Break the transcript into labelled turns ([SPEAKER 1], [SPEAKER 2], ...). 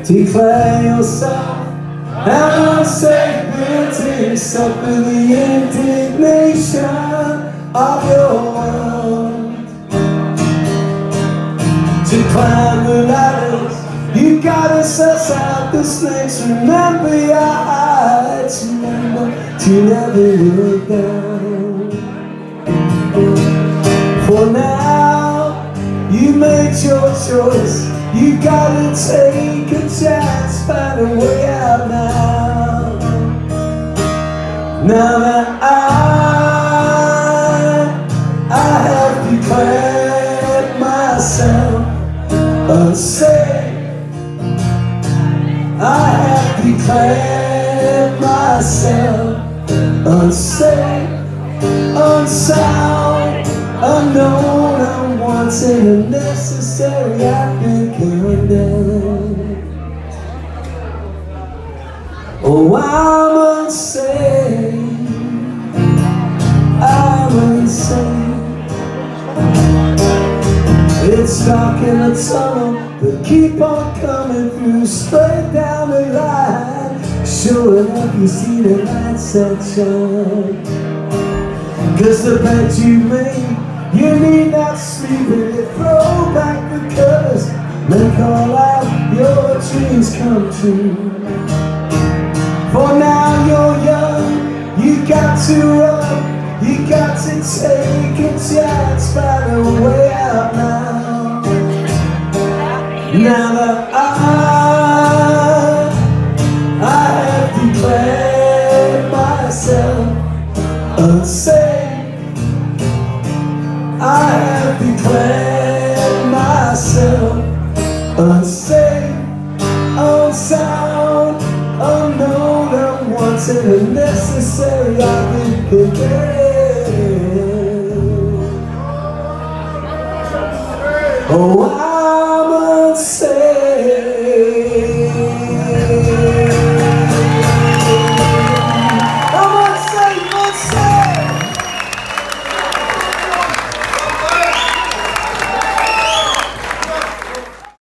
[SPEAKER 1] Declare yourself an unsafe building. Suffer the indignation of your world. To climb the ladders, you gotta suss out the snakes. Remember your heights, remember to never look down. For now, you made your choice. You gotta take a chance, find a way out now. Now that I have declared myself unsafe. I have declared myself unsafe, unsound, unknown, unwanted, unnecessary. I've been condemned. Oh, I'm unsafe. I'm unsafe. It's dark in the tunnel, but keep on coming through, straight down the line. Sure enough, you see the light section. 'Cause the bed you made, you need not sleep in it. Throw back the covers, make all out your dreams come true. For now you're young, you got to run, you got to take a chance, find a way out now. Now that I have declared myself unsafe. I have declared myself unsafe, unsound, unknown, unwanted, unnecessary. I've been condemned. Oh, I'm unsafe.